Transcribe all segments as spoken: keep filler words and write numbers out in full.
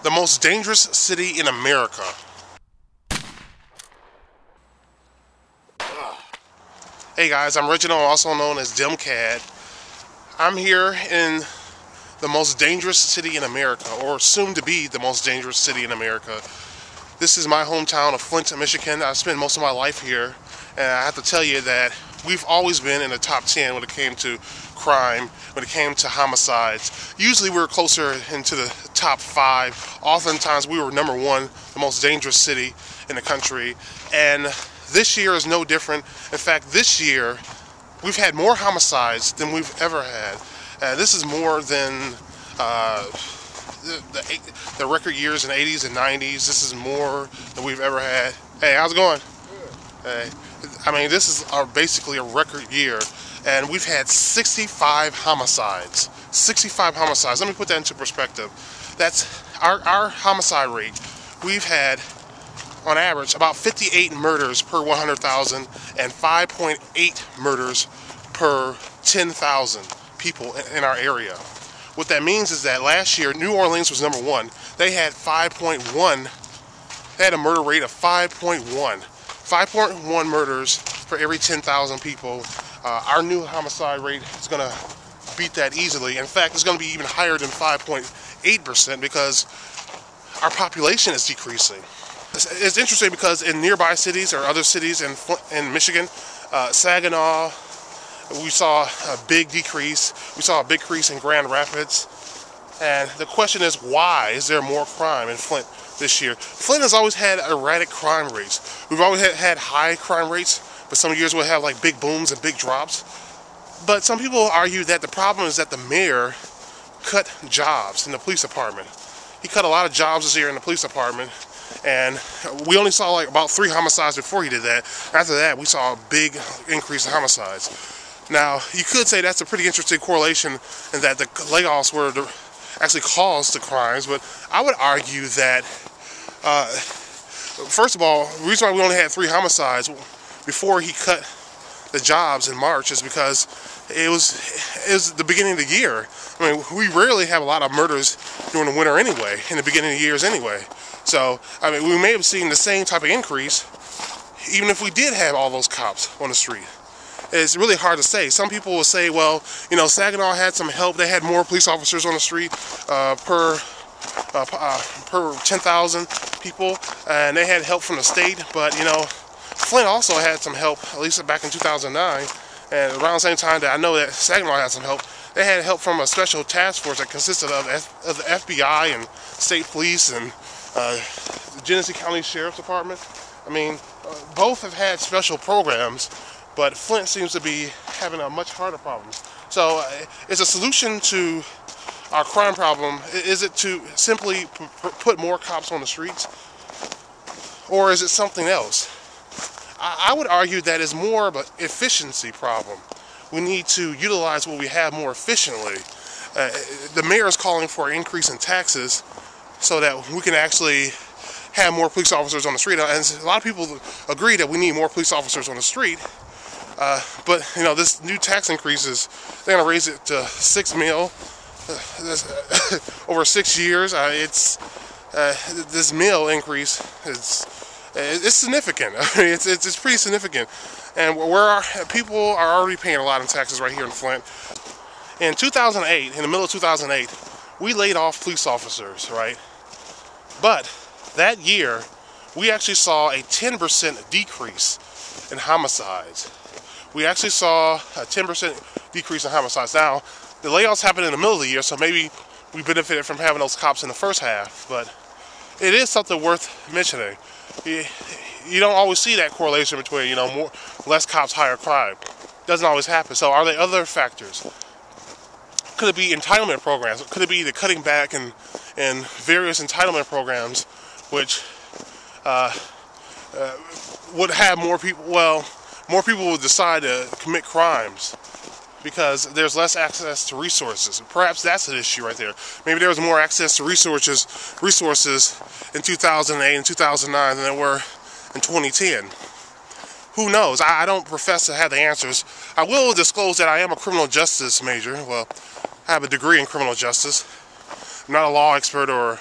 The most dangerous city in America. Hey guys, I'm Reginald, also known as Dimcad. I'm here in the most dangerous city in America, or soon to be the most dangerous city in America. This is my hometown of Flint, Michigan. I've spent most of my life here, and I have to tell you that we've always been in the top ten when it came to crime, when it came to homicides. Usually we were closer into the top five. Oftentimes we were number one, the most dangerous city in the country. And this year is no different. In fact, this year we've had more homicides than we've ever had. Uh, this is more than uh, the, the, the record years in the eighties and nineties. This is more than we've ever had. Hey, how's it going? Good. Hey, I mean, this is our, basically a record year. And we've had sixty-five homicides. sixty-five homicides. Let me put that into perspective. That's our, our homicide rate. We've had, on average, about fifty-eight murders per one hundred thousand and five point eight murders per ten thousand people in our area. What that means is that last year, New Orleans was number one. They had five point one. They had a murder rate of five point one. five point one murders for every ten thousand people. Uh, our new homicide rate is going to beat that easily. In fact, it's going to be even higher than five point eight percent because our population is decreasing. It's, it's interesting because in nearby cities or other cities in, in Michigan, uh, Saginaw, we saw a big decrease. We saw a big decrease in Grand Rapids. And the question is, why is there more crime in Flint this year? Flint has always had erratic crime rates. We've always had, had high crime rates, but some years we'll have like big booms and big drops. But some people argue that the problem is that the mayor cut jobs in the police department. He cut a lot of jobs this year in the police department, and we only saw like about three homicides before he did that. After that, we saw a big increase in homicides. Now, you could say that's a pretty interesting correlation, and that the layoffs were the, actually caused the crimes, but I would argue that, uh, first of all, the reason why we only had three homicides before he cut the jobs in March is because it was, it was the beginning of the year. I mean, we rarely have a lot of murders during the winter anyway, in the beginning of the years anyway. So, I mean, we may have seen the same type of increase even if we did have all those cops on the street. It's really hard to say. Some people will say, well, you know, Saginaw had some help. They had more police officers on the street uh, per uh, uh, per ten thousand people, and they had help from the state. But, you know, Flint also had some help, at least back in two thousand nine, and around the same time that I know that Saginaw had some help. They had help from a special task force that consisted of, F of the F B I and state police and uh, the Genesee County Sheriff's Department. I mean, uh, both have had special programs, but Flint seems to be having a much harder problem. So uh, is a solution to our crime problem, is it to simply p put more cops on the streets? Or is it something else? I, I would argue that it's more of an efficiency problem. We need to utilize what we have more efficiently. Uh, the mayor is calling for an increase in taxes so that we can actually have more police officers on the street. And a lot of people agree that we need more police officers on the street. Uh, but, you know, this new tax increases, they're going to raise it to six mil uh, over six years. Uh, it's uh, this mil increase is it's significant. I mean, it's, it's it's pretty significant, and where our people are already paying a lot in taxes right here in Flint. In two thousand eight, in the middle of two thousand eight, we laid off police officers, right? But that year, we actually saw a ten percent decrease in homicides. We actually saw a ten percent decrease in homicides. Now, the layoffs happened in the middle of the year, so maybe we benefited from having those cops in the first half, but it is something worth mentioning. You, you don't always see that correlation between, you know, more, less cops, higher crime. Doesn't always happen. So are there other factors? Could it be entitlement programs? Could it be the cutting back in, in various entitlement programs, which uh, uh, would have more people, well, more people would decide to commit crimes because there's less access to resources. Perhaps that's an issue right there. Maybe there was more access to resources resources in two thousand eight and two thousand nine than there were in twenty ten. Who knows? I, I don't profess to have the answers. I will disclose that I am a criminal justice major. Well, I have a degree in criminal justice. I'm not a law expert or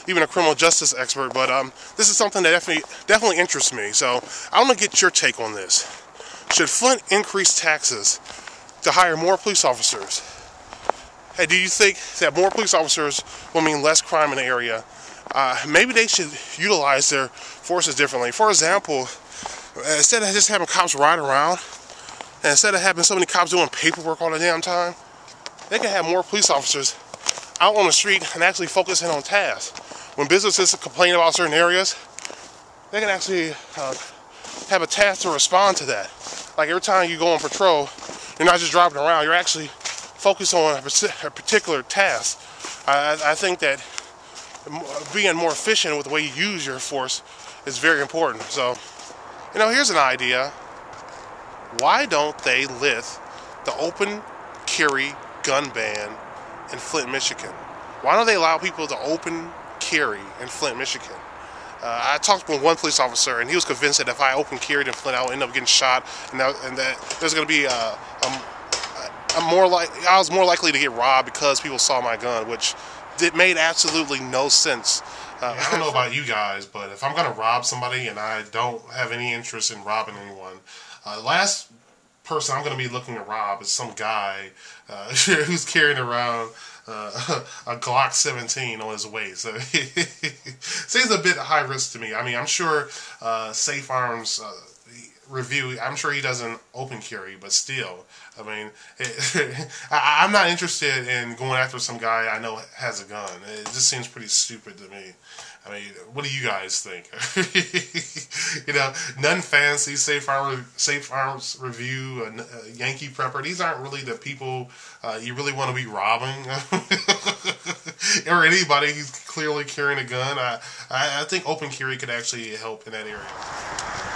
even a criminal justice expert, but um, this is something that definitely definitely interests me. So I want to get your take on this. Should Flint increase taxes to hire more police officers? Hey, do you think that more police officers will mean less crime in the area? Uh, maybe they should utilize their forces differently. For example, instead of just having cops ride around, and instead of having so many cops doing paperwork all the damn time, they can have more police officers out on the street and actually focus in on tasks. When businesses complain about certain areas, they can actually uh, have a task to respond to that. Like every time you go on patrol, you're not just driving around, you're actually focused on a particular task. I, I think that being more efficient with the way you use your force is very important. So, you know, here's an idea. Why don't they lift the open carry gun ban in Flint, Michigan? Why don't they allow people to open carry in Flint, Michigan? Uh, I talked with one police officer, and he was convinced that if I open carried in Flint, I would end up getting shot, and that, and that there's going to be a, a, a more like I was more likely to get robbed because people saw my gun, which it made absolutely no sense. Uh, I don't know about you guys, but if I'm going to rob somebody and I don't have any interest in robbing anyone, uh, last person I'm going to be looking to rob is some guy uh, who's carrying around uh, a Glock seventeen on his waist. So seems a bit high risk to me. I mean, I'm sure uh, Safe Arms uh, review, I'm sure he doesn't open carry, but still, I mean, it, I, I'm not interested in going after some guy I know has a gun. It just seems pretty stupid to me. I mean, what do you guys think? You know, None Fancy, Safe Arms, Safe Arms Review, uh, Yankee Prepper, these aren't really the people uh, you really want to be robbing. Or anybody who's clearly carrying a gun. I, I, I think open carry could actually help in that area.